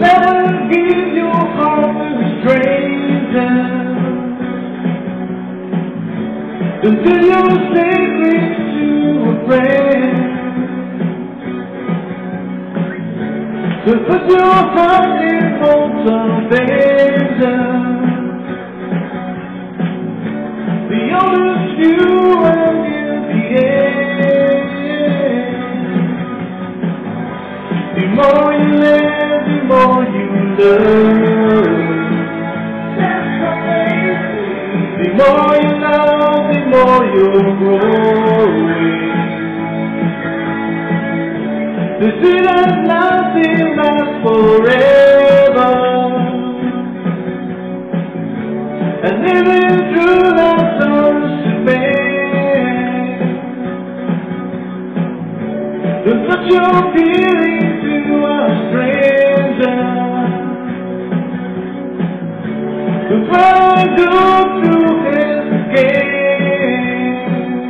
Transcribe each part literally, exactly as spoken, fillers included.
never give your heart to strangers until you're sacred to a friend. To put your heart in hope of danger, the oldest you and in the end. The more you live, the more you learn. The more you love, the more you're growing. The sweet as nothing lasts forever, and living through life's storms to bear. Don't put your feelings to a stranger. Don't try to go through his again.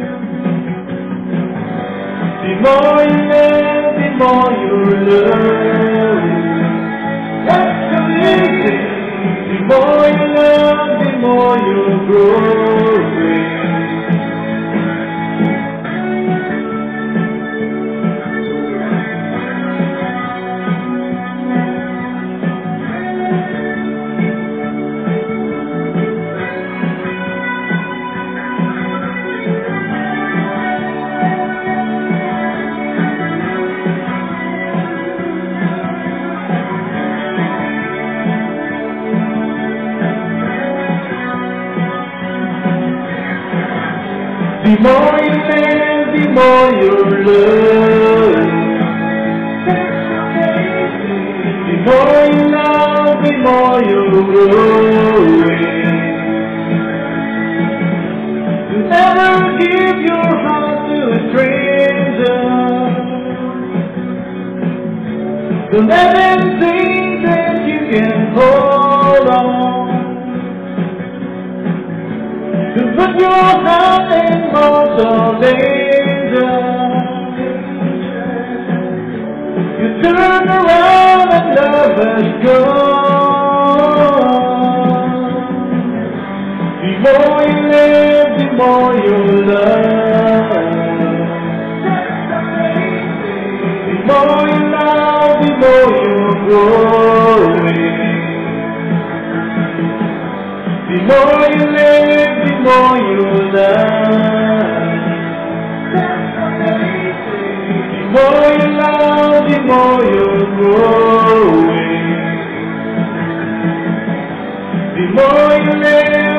The more you live, the more you learn. That's amazing. The more you love, the more you grow. The more you live, the more you learn. The more you love, the more you grow. You never give your heart to a stranger. Don't let them think that you can hold on. To put your heart in most of danger, you turn around and love has gone. The more you live, the more you love. The more you love, the more you grow. The more you live, the more you love. The more you love, the more you grow. The more you live,